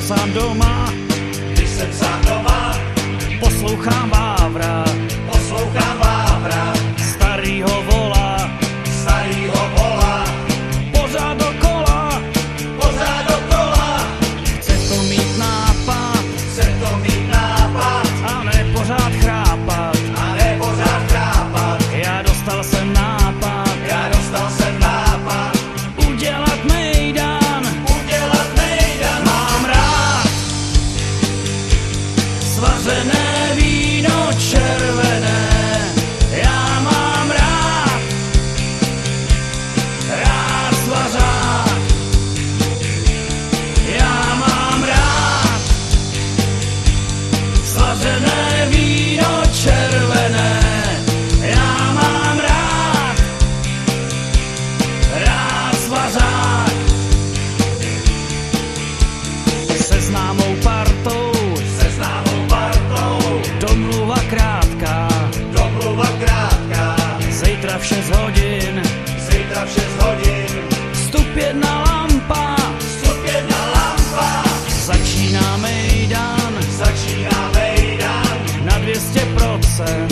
jsem sám doma, poslouchám Vávra, starýho vola, pořád dokola, chce to mít nápad, a ne pořád chrápat. Já dostal jsem nápad, udělat mejdan, mám rád svařené víno červené, já mám rád svařák, já mám rád svařené víno červené, já mám rád svařák. Se známou partou, domluva krátká, zítra v 6 hodin, vstup jedna lampa, začíná mejdan, na 200%,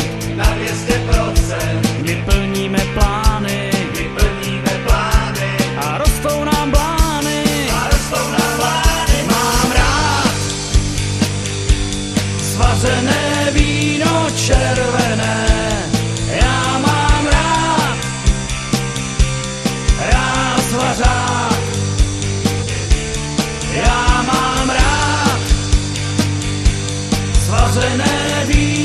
my plníme plány, a rostou nám blány, mám rád svařené víno červené, já mám rád svařák, já mám rád svařené víno.